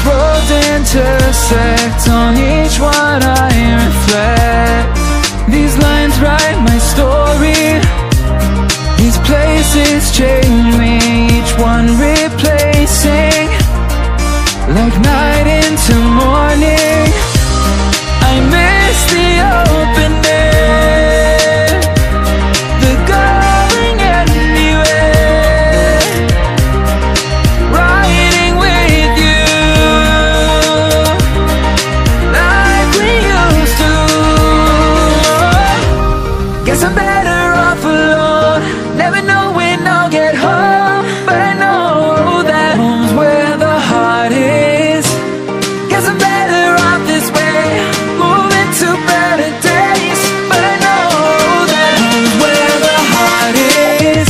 roads intersect, on each one I reflect. These lines write my story, these places change me, each one replacing, like night into morning. I miss the open air, the going anywhere, riding with you like we used to. Guess I'm better off alone, never know when I'll get home, but I know that home's where the heart is. Guess I'm better off this way, moving to better days, but I know that home's where the heart is.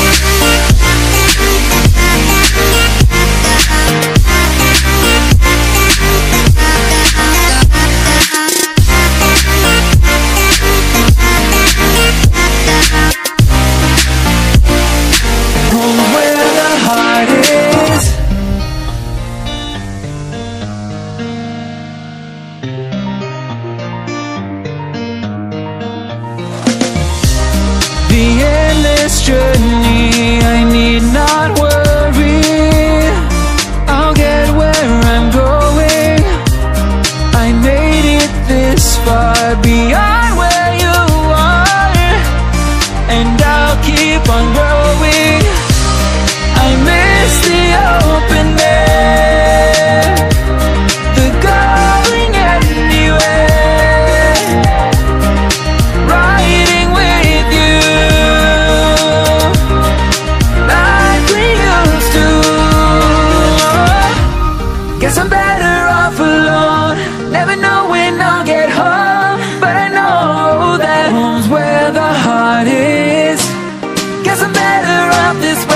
Home's where the heart is. The endless journey, I need not worry, I'll get where I'm going. I made it this far, beyond where you are, and I'll keep on growing. I miss the open air, the going anywhere, riding with you like we used to. Guess I'm better off alone, never know when I'll get home, but I know that home's where the heart is. Guess I'm better off this